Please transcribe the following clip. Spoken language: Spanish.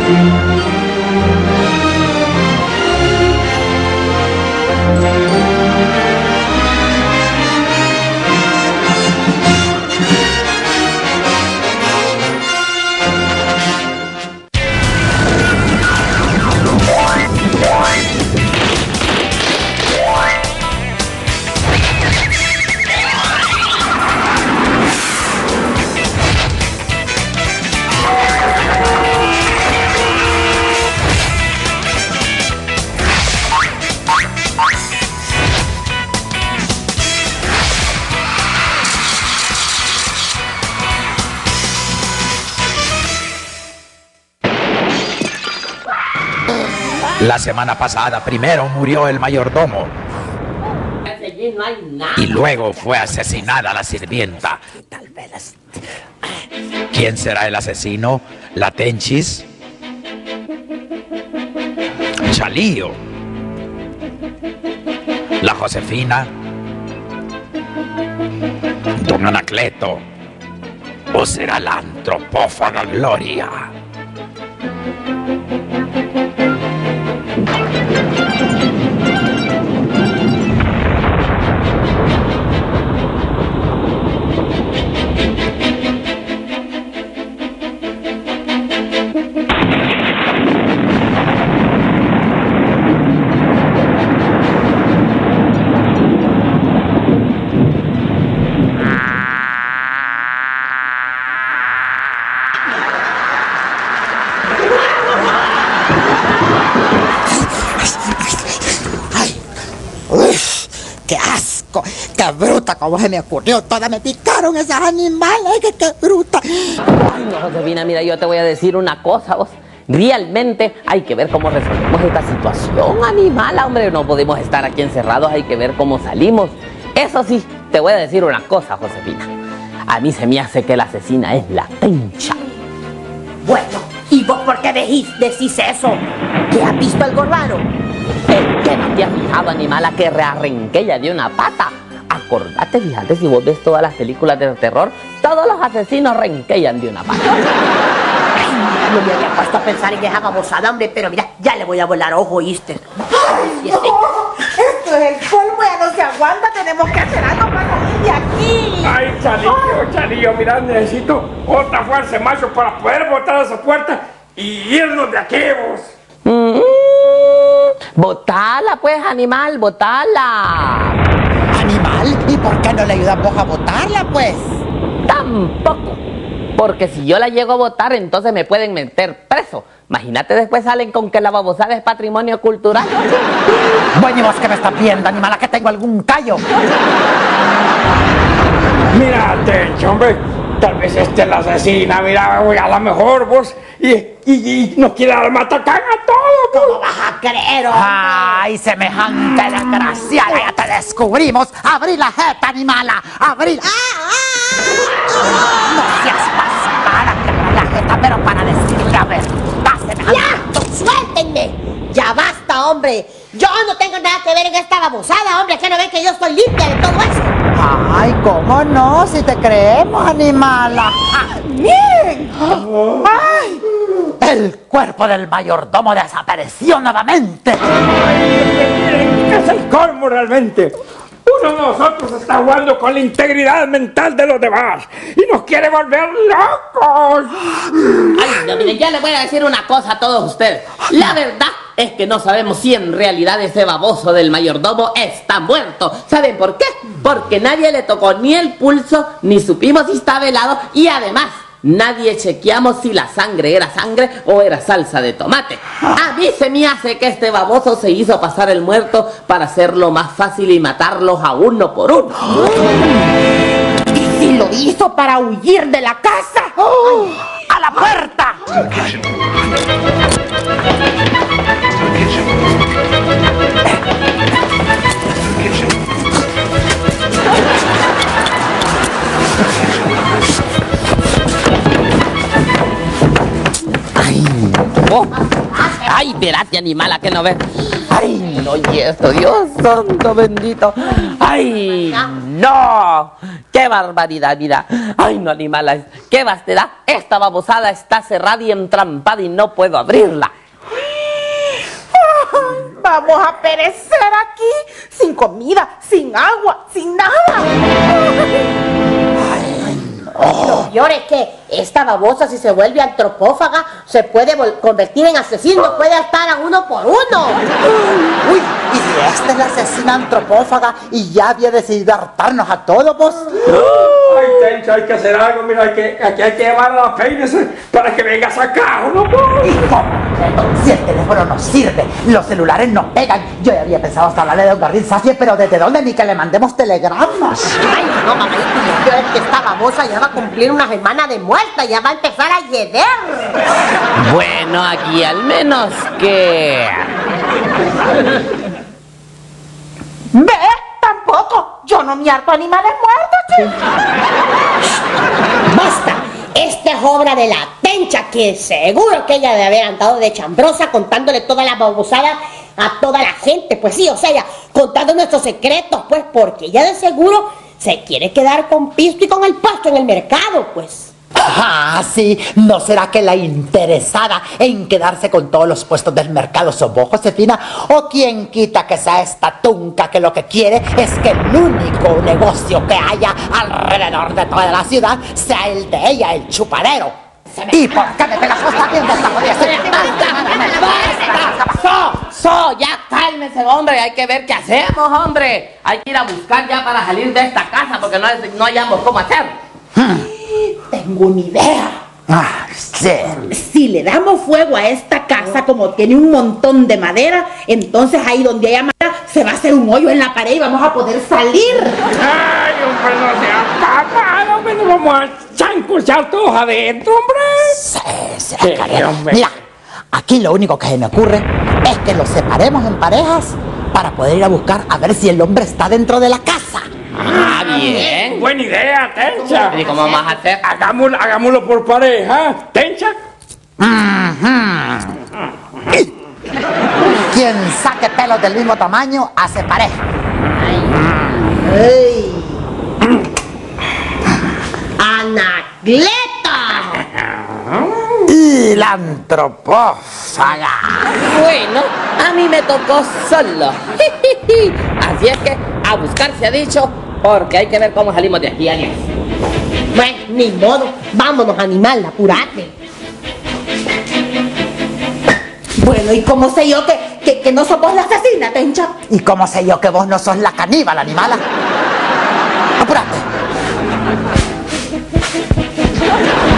La semana pasada primero murió el mayordomo y luego fue asesinada la sirvienta. ¿Quién será el asesino? ¿La Tenchis? ¿Chalío? ¿La Josefina? ¿Don Anacleto? ¿O será la antropófaga Gloria? ¡Qué asco! ¡Qué bruta! ¿Cómo se me ocurrió? Todas me picaron esas animales. ¡Qué bruta! Ay, no, Josefina, mira, yo te voy a decir una cosa, vos. Realmente hay que ver cómo resolvemos esta situación, animal, hombre. No podemos estar aquí encerrados, hay que ver cómo salimos. Eso sí, te voy a decir una cosa, Josefina. A mí se me hace que la asesina es la Tencha. Bueno, ¿y vos por qué decís eso? ¿Que has visto algo raro? Es que no te has fijado, animala, que rearrenqué ella de una pata. Acordate, fíjate, si vos ves todas las películas de terror, todos los asesinos renquean de una pata. No me había puesto a pensar en esa babosada, hombre, pero mira, ya le voy a volar ojo, ¿oíste? Esto es el polvo, ya no se aguanta, tenemos que hacer algo para salir de aquí. Ay, Chalillo, mira, necesito otra fuerza, macho, para poder botar esa puerta y irnos de aquí, vos. Botala, pues, animal, botala. ¿Animal? ¿Y por qué no le ayudamos a botarla, pues? Tampoco. Porque si yo la llego a botar, entonces me pueden meter preso. Imagínate, después salen con que la babosada es patrimonio cultural. Bueno, ¿y vos qué me estás viendo, animal? ¿A que tengo algún callo? Mira, Tencho, hombre, tal vez esta es la asesina, mira, a lo mejor vos, y nos quiere dar matacán a todos. ¿Cómo vas a creer, hombre? ¡Ay, semejante desgraciada! ¡Ya te descubrimos! ¡Abrí la jeta, animala! ¡Abrí! ¡No seas pasmada! Que abra la jeta, pero para decir la verdad, semejante... ¡Ya! ¡Suéltenme! ¡Ya basta, hombre! Yo no tengo nada que ver en esta babosada, hombre. ¿Qué no ven que yo estoy limpia de todo eso? ¡Ay, cómo no! Si te creemos, animala. ¡Miren! ¡Ay! El cuerpo del mayordomo desapareció nuevamente. Miren, ¿qué es el colmo realmente? Uno de nosotros está jugando con la integridad mental de los demás y nos quiere volver locos. Ay, no, miren, ya les voy a decir una cosa a todos ustedes. La verdad es que no sabemos si en realidad ese baboso del mayordomo está muerto. ¿Saben por qué? Porque nadie le tocó ni el pulso, ni supimos si está velado, y además nadie chequeamos si la sangre era sangre o era salsa de tomate. A mí se me hace que este baboso se hizo pasar el muerto para hacerlo más fácil y matarlos a uno por uno. ¿Y si lo hizo para huir de la casa? ¡A la puerta! Oh. Ay, verate, animala, que no ves. Ay, no, y esto, Dios santo bendito. Ay, no. ¿Qué ¡Qué barbaridad, mira! ¡Ay, no, animala! ¡Qué vastedad! Esta babosada está cerrada y entrampada y no puedo abrirla. Vamos a perecer aquí, sin comida, sin agua, sin nada. Lo peor es que esta babosa, si se vuelve antropófaga, se puede convertir en asesino, puede estar a uno por uno. Uy, y si esta es la asesina antropófaga y ya había decidido hartarnos a todos, vos. Ay, Tencha, hay que hacer algo, mira, aquí hay que llevar a la peines para que venga a sacarlo, ¿no? ¿Y cómo? Si el teléfono no sirve, los celulares no pegan. Yo ya había pensado hasta hablarle de Don Garrín Safie, pero ¿desde dónde? Ni que le mandemos telegramas. Ay, no, mamá, yo es que esta babosa ya va a cumplir una semana de muerta, ya va a empezar a yeder. Bueno, aquí al menos que... ¿Ve? Tampoco. Yo no me harto animales muertos, chico. ¡Basta! Esta es obra de la Tencha, que seguro que ella debe haber andado de chambrosa contándole todas las babosadas a toda la gente. Pues sí, o sea, ella contando nuestros secretos, pues, porque ella de seguro se quiere quedar con pisto y con el puesto en el mercado, pues. Ah, sí, ¿no será que la interesada en quedarse con todos los puestos del mercado sos vos, Josefina? ¿O quién quita que sea esta tunca que lo que quiere es que el único negocio que haya alrededor de toda la ciudad sea el de ella, el chupadero? ¿Y por qué me pegas vos también? Ya cálmese, hombre, hay que ver qué hacemos, hombre. Hay que ir a buscar ya para salir de esta casa porque no hallamos cómo hacer. Tengo una idea. Ah, sí. Si le damos fuego a esta casa, como tiene un montón de madera, entonces ahí donde haya madera se va a hacer un hoyo en la pared y vamos a poder salir. Ay, hombre, no sea papá, hombre, nos vamos a chancurchar todos adentro, hombre. Sí, Sí, Karen. hombre. Mira, aquí lo único que se me ocurre es que los separemos en parejas para poder ir a buscar a ver si el hombre está dentro de la casa. Ah, bien. Buena idea, Tencha. ¿Y cómo vamos a hacer? Hagámoslo por pareja, Tencha. Quien saque pelos del mismo tamaño hace pareja. ¡Ay! ¡Anacleta! Y la antropófaga. Bueno, a mí me tocó solo. Así es que a buscar se ha dicho, porque hay que ver cómo salimos de aquí, Anies. Bueno, ni modo. Vámonos, animal, apurate. Bueno, ¿y cómo sé yo que no sos vos la asesina, Tencha? ¿Y cómo sé yo que vos no sos la caníbal, animala? ¡Apúrate!